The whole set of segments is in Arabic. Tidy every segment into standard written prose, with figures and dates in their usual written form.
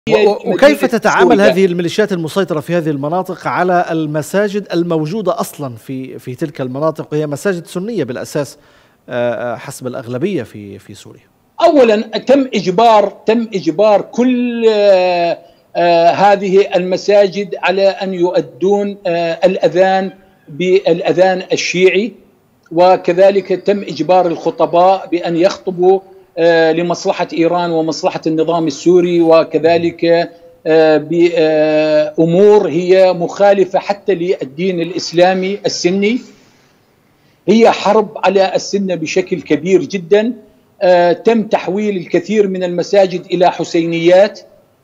وكيف تتعامل هذه الميليشيات المسيطرة في هذه المناطق على المساجد الموجودة أصلا في تلك المناطق، وهي مساجد سنية بالأساس حسب الأغلبية في سوريا؟ أولا تم إجبار كل هذه المساجد على أن يؤدون الأذان بالأذان الشيعي، وكذلك تم إجبار الخطباء بأن يخطبوا لمصلحة إيران ومصلحة النظام السوري، وكذلك بأمور هي مخالفة حتى للدين الإسلامي السني. هي حرب على السنة بشكل كبير جدا. تم تحويل الكثير من المساجد إلى حسينيات.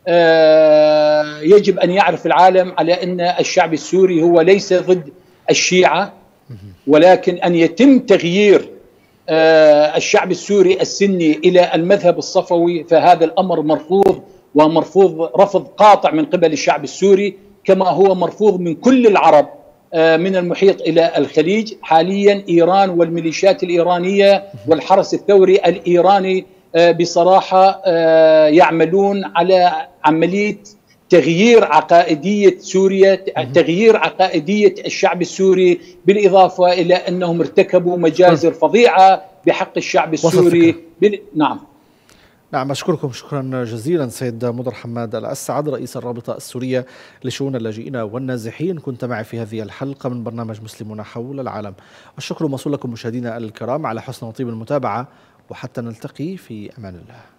يجب أن يعرف العالم على أن الشعب السوري هو ليس ضد الشيعة، ولكن أن يتم تغيير الشعب السوري السني إلى المذهب الصفوي، فهذا الأمر مرفوض، ومرفوض رفض قاطع من قبل الشعب السوري، كما هو مرفوض من كل العرب من المحيط إلى الخليج. حاليا إيران والميليشيات الإيرانية والحرس الثوري الإيراني بصراحة يعملون على عملية تغيير عقائدية سوريا، تغيير عقائدية الشعب السوري، بالإضافة إلى أنهم ارتكبوا مجازر فظيعة بحق الشعب السوري. نعم، أشكركم شكرا جزيلا سيد مضر حماد الأسعد، رئيس الرابطة السورية لشؤون اللاجئين والنازحين، كنت معي في هذه الحلقة من برنامج مسلمون حول العالم. الشكر موصول لكم مشاهدينا الكرام على حسن وطيب المتابعة، وحتى نلتقي في أمان الله.